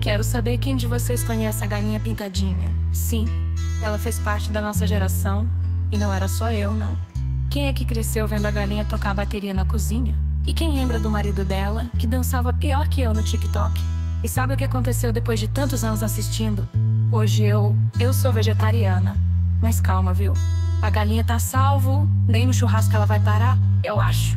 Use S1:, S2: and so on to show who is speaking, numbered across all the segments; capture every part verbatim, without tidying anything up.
S1: Quero saber quem de vocês conhece a galinha pintadinha. Sim, ela fez parte da nossa geração. E não era só eu, não. Quem é que cresceu vendo a galinha tocar bateria na cozinha? E quem lembra do marido dela, que dançava pior que eu no TikTok? E sabe o que aconteceu depois de tantos anos assistindo? Hoje eu... eu sou vegetariana. Mas calma, viu? A galinha tá salvo, nem no churrasco ela vai parar, eu acho.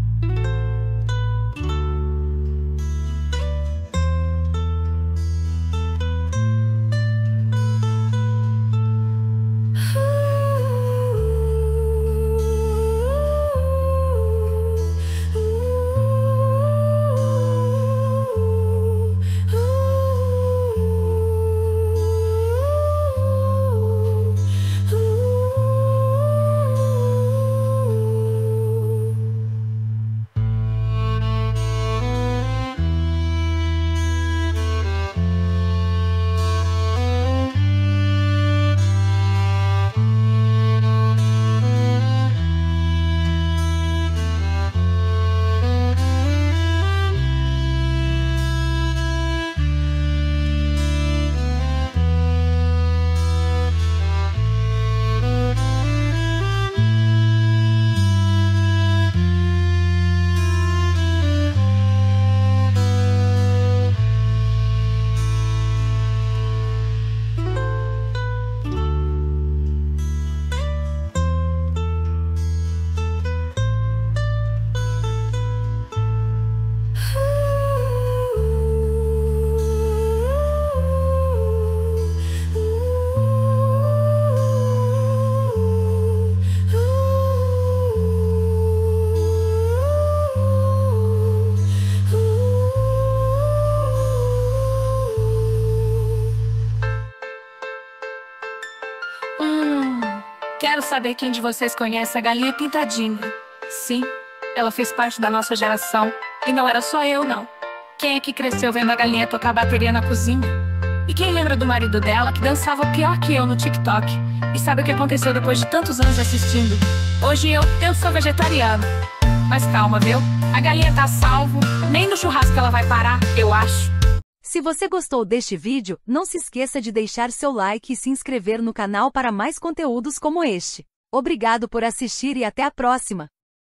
S1: Hum, quero saber quem de vocês conhece a galinha pintadinha. Sim, ela fez parte da nossa geração. E não era só eu, não. Quem é que cresceu vendo a galinha tocar bateria na cozinha? E quem lembra do marido dela, que dançava pior que eu no TikTok? E sabe o que aconteceu depois de tantos anos assistindo? Hoje eu, eu sou vegetariano. Mas calma, viu? A galinha tá salvo, nem no churrasco ela vai parar, eu acho.
S2: Se você gostou deste vídeo, não se esqueça de deixar seu like e se inscrever no canal para mais conteúdos como este. Obrigado por assistir e até a próxima!